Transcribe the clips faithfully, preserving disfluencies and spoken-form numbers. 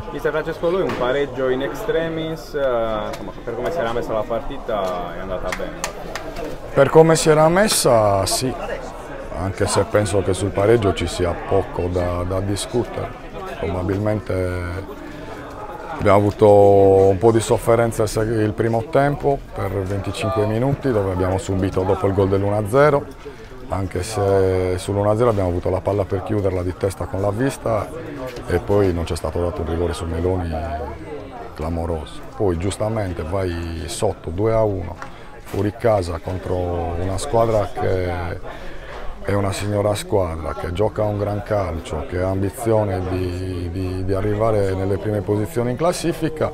Mister Francesco Lui, un pareggio in extremis, eh, insomma, per come si era messa la partita è andata bene. Per come si era messa sì, anche se penso che sul pareggio ci sia poco da, da discutere. Probabilmente abbiamo avuto un po' di sofferenza il primo tempo per venticinque minuti, dove abbiamo subito dopo il gol dell'uno a zero, anche se sull'uno a zero abbiamo avuto la palla per chiuderla di testa con la vista e poi non c'è stato dato un rigore su Meloni clamoroso. Poi giustamente vai sotto due a uno, fuori casa contro una squadra che è una signora squadra, che gioca un gran calcio, che ha ambizione di, di, di arrivare nelle prime posizioni in classifica,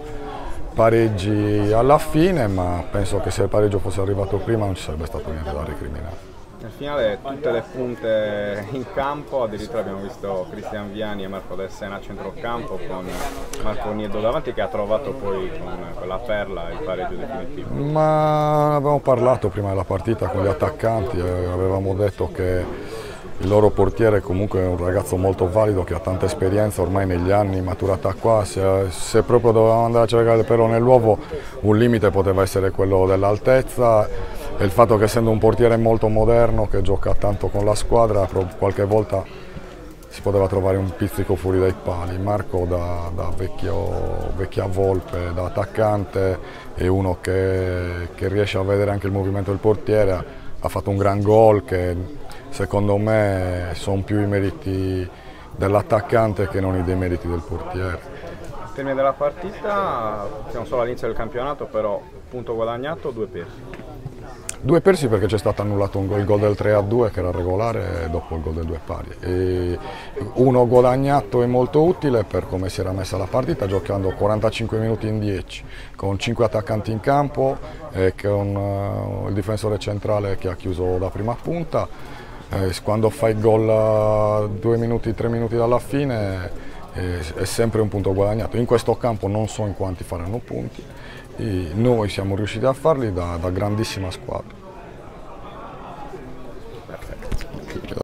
pareggi alla fine, ma penso che se il pareggio fosse arrivato prima non ci sarebbe stato niente da recriminare. Nel finale tutte le punte in campo, addirittura abbiamo visto Cristian Viani e Marco Del Sena a centrocampo con Marco Nieto davanti, che ha trovato poi con quella perla il pareggio definitivo. Ma abbiamo parlato prima della partita con gli attaccanti e avevamo detto che il loro portiere comunque è un ragazzo molto valido che ha tanta esperienza ormai negli anni maturata qua. Se, se proprio dovevamo andare a cercare il pelo nell'uovo, un limite poteva essere quello dell'altezza. E il fatto che essendo un portiere molto moderno, che gioca tanto con la squadra, qualche volta si poteva trovare un pizzico fuori dai pali. Marco da, da vecchio, vecchia volpe, da attaccante, è uno che, che riesce a vedere anche il movimento del portiere, ha fatto un gran gol che secondo me sono più i meriti dell'attaccante che non i demeriti del portiere. Al termine della partita, siamo solo all'inizio del campionato, però punto guadagnato, due persi. Due persi perché c'è stato annullato un gol, il gol del tre a due che era regolare dopo il gol del due pari. E uno guadagnato e molto utile per come si era messa la partita, giocando quarantacinque minuti in dieci, con cinque attaccanti in campo e con uh, il difensore centrale che ha chiuso da prima punta. Eh, quando fai il gol a due minuti, tre minuti dalla fine eh, è sempre un punto guadagnato. In questo campo non so in quanti faranno punti. E noi siamo riusciti a farli da, da grandissima squadra.